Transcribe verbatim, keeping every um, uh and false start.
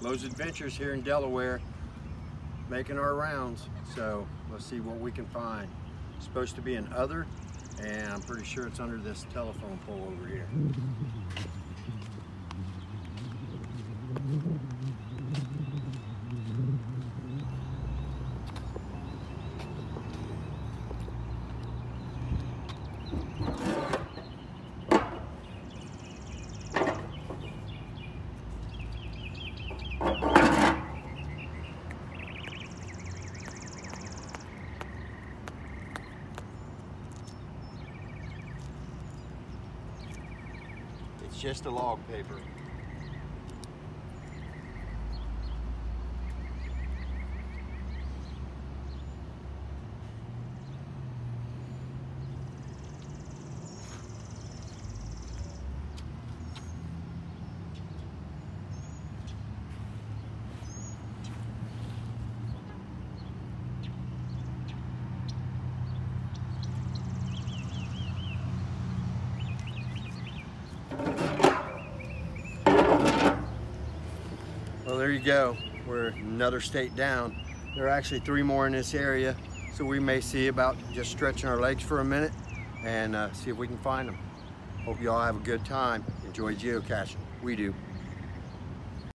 Lowe's Adventures here in Delaware, making our rounds. So let's see what we can find. It's supposed to be an other, and I'm pretty sure it's under this telephone pole over here. It's just a log paper. Well, there you go. We're another state down. There are actually three more in this area, so we may see about just stretching our legs for a minute and uh, see if we can find them. Hope you all have a good time. Enjoy geocaching. We do.